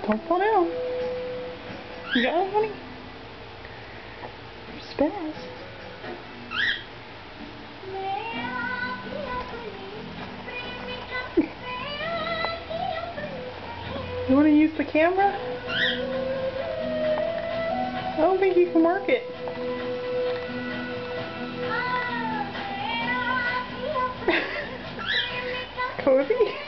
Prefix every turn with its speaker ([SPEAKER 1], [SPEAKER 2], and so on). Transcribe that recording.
[SPEAKER 1] Don't fall down. You got it, honey? Spaz. You want to use the camera? I don't think you can work it. Cozy?